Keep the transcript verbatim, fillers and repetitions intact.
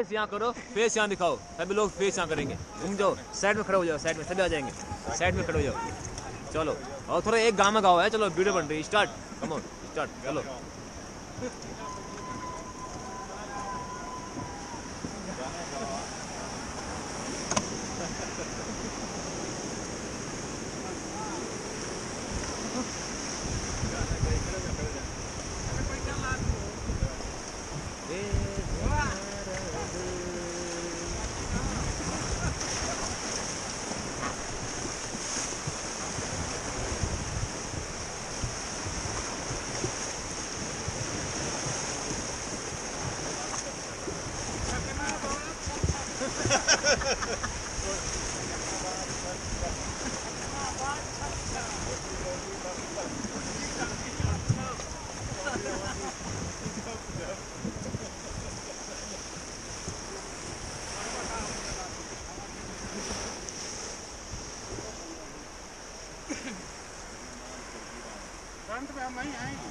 यहाँ करो, फेस यहाँ दिखाओ, सभी लोग फेस यहाँ करेंगे। घूम जाओ, साइड में खड़े हो जाओ, साइड में सभी आ जाएंगे, साइड में खड़े हो जाओ। चलो और थोड़ा एक गाना गाओ है, चलो वीडियो बन रही है, स्टार्ट, कम ऑन स्टार्ट, चलो। फ्रंट में हम नहीं आएंगे।